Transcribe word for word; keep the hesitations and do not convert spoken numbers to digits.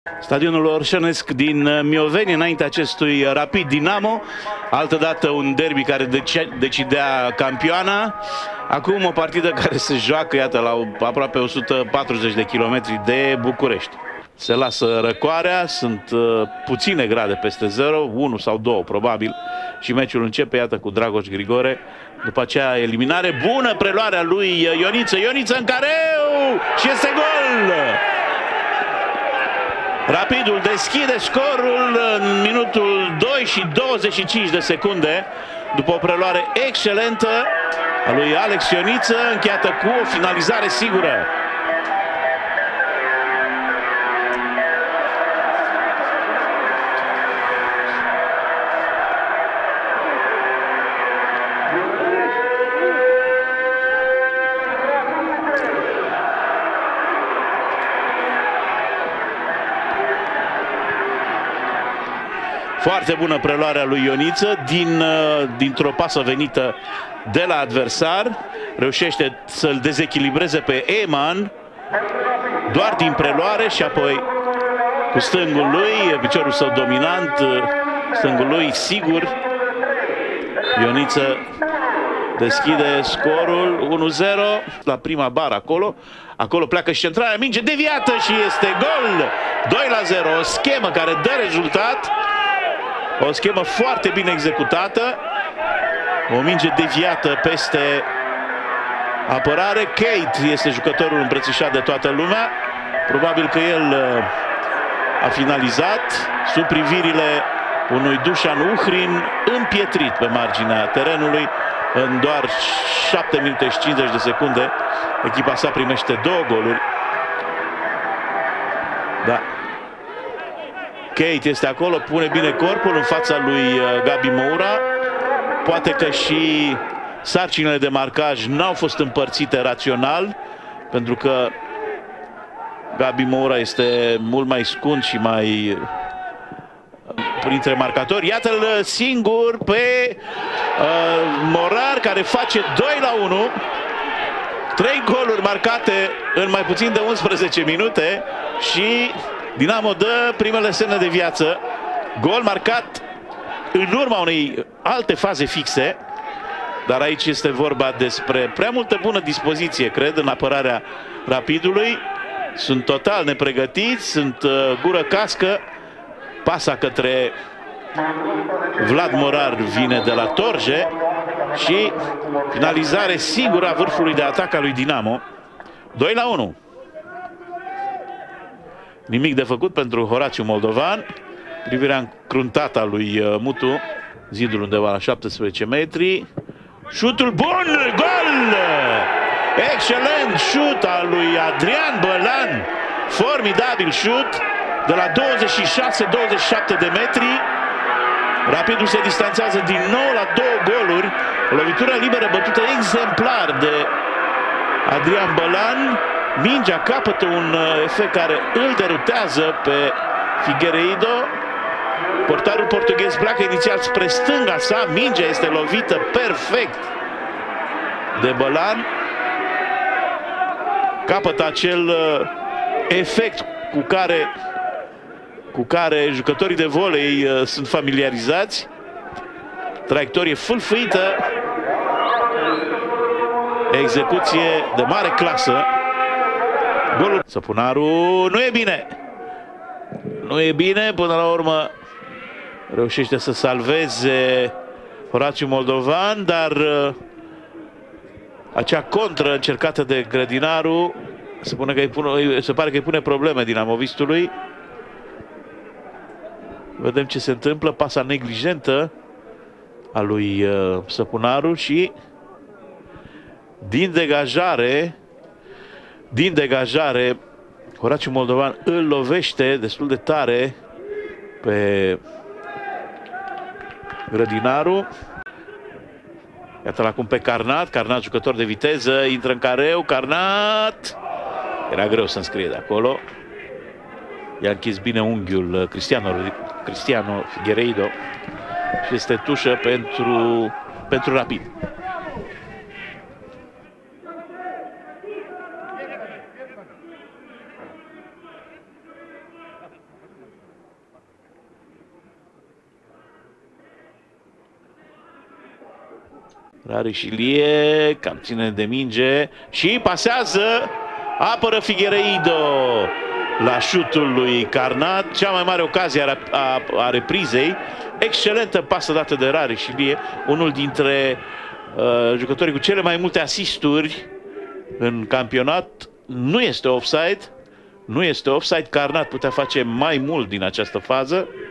Stadionul Orșănesc din Mioveni, înainte acestui Rapid Dinamo, altădată un derby care decidea campioana. Acum o partidă care se joacă, iată, la aproape o sută patruzeci de kilometri de București. Se lasă răcoarea, sunt uh, puține grade peste zero, unu sau două probabil, și meciul începe, iată, cu Dragoș Grigore. După aceea eliminare, bună preluarea lui Ioniță, Ioniță în careu și este gol! Rapidul deschide scorul în minutul doi și douăzeci și cinci de secunde, după o preluare excelentă a lui Alex Ioniță, încheiată cu o finalizare sigură. Foarte bună preluarea lui Ioniță din, dintr-o pasă venită de la adversar. Reușește să-l dezechilibreze pe Eman doar din preluare și apoi cu stângul lui, piciorul său dominant, stângul lui sigur. Ioniță deschide scorul unu zero la prima bară acolo. Acolo pleacă și centrarea, minge deviată și este gol! doi la zero, o schemă care dă rezultat. O schemă foarte bine executată. O minge deviată peste apărare. Kate este jucătorul îmbrățișat de toată lumea. Probabil că el a finalizat sub privirile unui Dușan Uhrin împietrit pe marginea terenului. În doar șapte minute și cincizeci de secunde echipa sa primește două goluri. Da. Kate este acolo, pune bine corpul în fața lui Gabi Moura. Poate că și sarcinile de marcaj n-au fost împărțite rațional, pentru că Gabi Moura este mult mai scund și mai printre marcatori. Iată-l singur pe uh, Morar, care face doi la unu. Trei goluri marcate în mai puțin de unsprezece minute și Dinamo dă primele semne de viață. Gol marcat în urma unei alte faze fixe. Dar aici este vorba despre prea multă bună dispoziție, cred, în apărarea Rapidului. Sunt total nepregătiți, sunt uh, gură cască. Pasa către Vlad Morar vine de la Torje și finalizare sigură a vârfului de atac al lui Dinamo. doi la unu. Nimic de făcut pentru Horațiu Moldovan. Privirea încruntată a lui Mutu. Zidul undeva la șaptesprezece metri. Șutul bun! Gol! Excelent șut al lui Adrian Bălan. Formidabil șut de la douăzeci și șase douăzeci și șapte de metri. Rapidul se distanțează din nou la două goluri. O lovitură liberă bătută exemplar de Adrian Bălan. Mingea capătă un efect care îl derutează pe Figueiredo. Portarul portughez pleacă inițial spre stânga sa. Mingea este lovită perfect de Bălan. Capătă acel efect cu care, cu care jucătorii de volei sunt familiarizați. Traiectorie fâlfâită. Execuție de mare clasă. Golul. Săpunaru nu e bine. Nu e bine, până la urmă reușește să salveze Horațiu Moldovan, dar uh, acea contră încercată de Grădinaru se, pune că îi pune, se pare că îi pune probleme dinamovistului. Vedem ce se întâmplă. Pasa neglijentă a lui uh, Săpunaru și din degajare Din degajare, Horațiu Moldovan îl lovește destul de tare pe Grădinaru. Iată-l acum pe Carnat. Carnat, jucător de viteză, intră în careu. Carnat! Era greu să înscrie de acolo. I-a închis bine unghiul Cristiano, Cristiano Figueiredo și este tușă pentru, pentru Rapid. Rarișilie cam ține de minge și pasează, apără Figueiredo la șutul lui Carnat, cea mai mare ocazie a, a, a reprizei. Excelentă pasă dată de Rarișilie, unul dintre uh, jucătorii cu cele mai multe asisturi în campionat. Nu este offside, nu este offside, Carnat putea face mai mult din această fază.